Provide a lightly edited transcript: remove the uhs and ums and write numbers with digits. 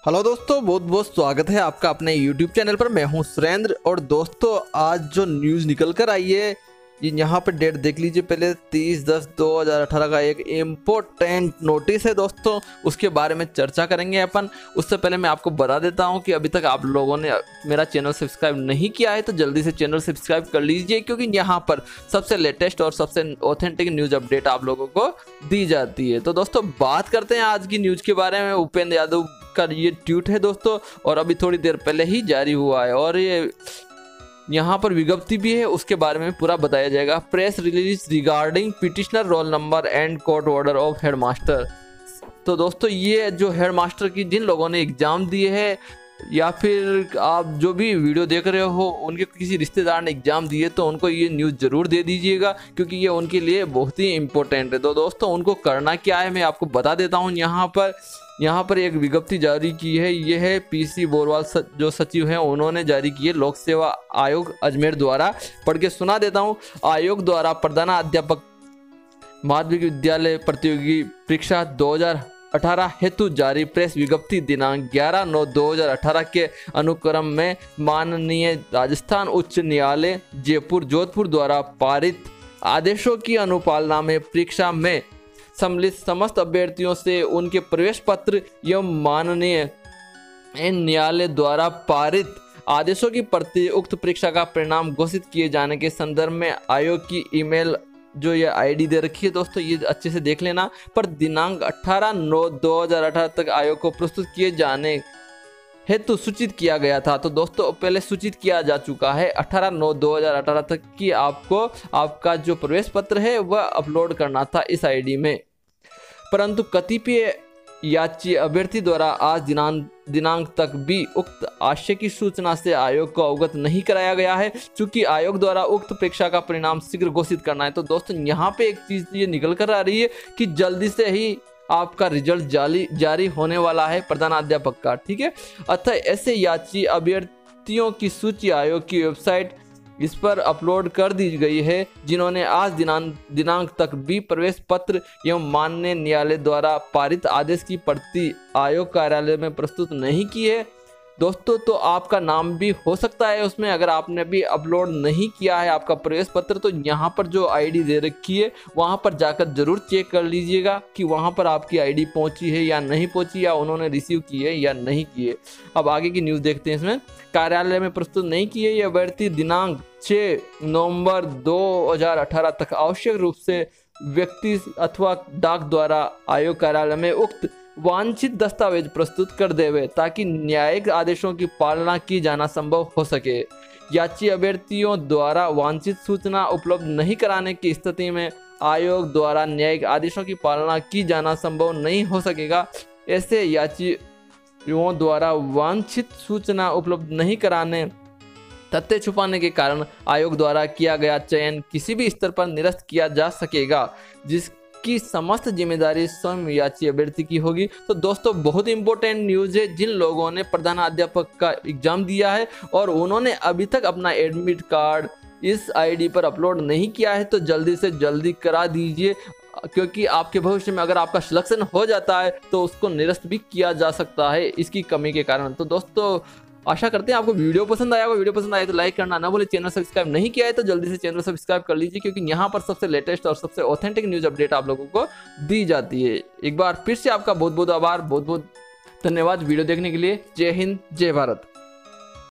Hello दोस्तों, बहुत बहुत स्वागत है आपका अपने YouTube चैनल पर। मैं हूं सुरेंद्र। और दोस्तों, आज जो न्यूज़ निकल कर आई है, ये यहाँ पर डेट देख लीजिए। पहले 30/10/2018 का एक इम्पोर्टेंट नोटिस है दोस्तों, उसके बारे में चर्चा करेंगे अपन। उससे पहले मैं आपको बता देता हूँ कि अभी तक आप लोगों ने मेरा चैनल सब्सक्राइब नहीं किया है तो जल्दी से चैनल सब्सक्राइब कर लीजिए, क्योंकि यहाँ पर सबसे लेटेस्ट और सबसे ऑथेंटिक न्यूज़ अपडेट आप लोगों को दी जाती है। तो दोस्तों, बात करते हैं आज की न्यूज़ के बारे में। उपेंद्र यादव का ये ट्वीट है दोस्तों, और अभी थोड़ी देर पहले ही जारी हुआ है, और ये यहाँ पर विज्ञप्ति भी है, उसके बारे में पूरा बताया जाएगा। Press release regarding petitioner roll number and court order of headmaster. तो दोस्तों, ये जो हेडमास्टर की जिन लोगों ने एग्जाम दिए है, या फिर आप जो भी वीडियो देख रहे हो उनके किसी रिश्तेदार ने एग्जाम दिए, तो उनको ये न्यूज़ जरूर दे दीजिएगा, क्योंकि ये उनके लिए बहुत ही इम्पोर्टेंट है। तो दोस्तों, उनको करना क्या है मैं आपको बता देता हूँ। यहाँ पर एक विज्ञप्ति जारी की है। ये है पीसी बोरवाल जो सचिव हैं, उन्होंने जारी की है। लोक सेवा आयोग अजमेर द्वारा पढ़ के सुना देता हूँ। आयोग द्वारा प्रधानाध्यापक माध्यमिक विद्यालय प्रतियोगी परीक्षा 2018 हेतु जारी प्रेस विज्ञप्ति दिनांक 11/9/2018 के अनुक्रम में माननीय राजस्थान उच्च न्यायालय जयपुर जोधपुर द्वारा पारित आदेशों की अनुपालना में परीक्षा में सम्मिलित समस्त अभ्यर्थियों से उनके प्रवेश पत्र एवं माननीय न्यायालय द्वारा पारित आदेशों की प्रति उक्त परीक्षा का परिणाम घोषित किए जाने के संदर्भ में आयोग की ईमेल जो ये आईडी दे रखी है दोस्तों, ये अच्छे से देख लेना, पर दिनांक 18/9/2018 तक आयोग को प्रस्तुत किए जाने हेतु सूचित किया गया था। तो दोस्तों, पहले सूचित किया जा चुका है 18/9/2018 तक कि आपको आपका जो प्रवेश पत्र है वह अपलोड करना था इस आईडी में। परंतु कतिपय याची अभ्यर्थी द्वारा आज दिनांक तक भी उक्त आशय की सूचना से आयोग को अवगत नहीं कराया गया है, चूंकि आयोग द्वारा उक्त परीक्षा का परिणाम शीघ्र घोषित करना है। तो दोस्तों, यहाँ पे एक चीज ये निकल कर आ रही है कि जल्दी से ही आपका रिजल्ट जारी होने वाला है प्रधानाध्यापक का, ठीक है। अतः ऐसे याची अभ्यर्थियों की सूची आयोग की वेबसाइट इस पर अपलोड कर दी गई है, जिन्होंने आज दिनांक तक भी प्रवेश पत्र एवं माननीय न्यायालय द्वारा पारित आदेश की प्रति आयोग कार्यालय में प्रस्तुत नहीं की है दोस्तों। तो आपका नाम भी हो सकता है उसमें, अगर आपने भी अपलोड नहीं किया है आपका प्रवेश पत्र, तो यहाँ पर जो आईडी दे रखी है वहाँ पर जाकर जरूर चेक कर लीजिएगा कि वहाँ पर आपकी आईडी पहुँची है या नहीं पहुँची, या उन्होंने रिसीव की है या नहीं की है। अब आगे की न्यूज़ देखते हैं। इसमें कार्यालय में प्रस्तुत नहीं की है, यह अभ्यर्थी दिनांक 6 नवंबर 2018 तक आवश्यक रूप से व्यक्ति अथवा डाक द्वारा आयोग कार्यालय में उक्त वांछित दस्तावेज प्रस्तुत कर देवे, ताकि न्यायिक आदेशों की पालना की जाना संभव हो सके। याची अभ्यर्थियों द्वारा वांछित सूचना उपलब्ध नहीं कराने की स्थिति में आयोग द्वारा न्यायिक आदेशों की पालना की जाना संभव नहीं हो सकेगा। ऐसे याचियों द्वारा वांछित सूचना उपलब्ध नहीं कराने, तथ्य छुपाने के कारण आयोग द्वारा किया गया चयन किसी भी स्तर पर निरस्त किया जा सकेगा, जिसकी समस्त जिम्मेदारी स्वयं याची अभ्यर्थी की होगी। तो दोस्तों, बहुत इंपॉर्टेंट न्यूज़ है। जिन लोगों ने प्रधानाध्यापक का एग्जाम दिया है और उन्होंने अभी तक अपना एडमिट कार्ड इस आईडी पर अपलोड नहीं किया है, तो जल्दी से जल्दी करा दीजिए, क्योंकि आपके भविष्य में अगर आपका सिलेक्शन हो जाता है तो उसको निरस्त भी किया जा सकता है इसकी कमी के कारण। तो दोस्तों, आशा करते हैं आपको वीडियो पसंद आया होगा। वीडियो पसंद आए तो लाइक करना ना भूले। चैनल सब्सक्राइब नहीं किया है तो जल्दी से चैनल सब्सक्राइब कर लीजिए, क्योंकि यहाँ पर सबसे लेटेस्ट और सबसे ऑथेंटिक न्यूज़ अपडेट आप लोगों को दी जाती है। एक बार फिर से आपका बहुत बहुत आभार, बहुत बहुत धन्यवाद वीडियो देखने के लिए। जय हिंद, जय भारत।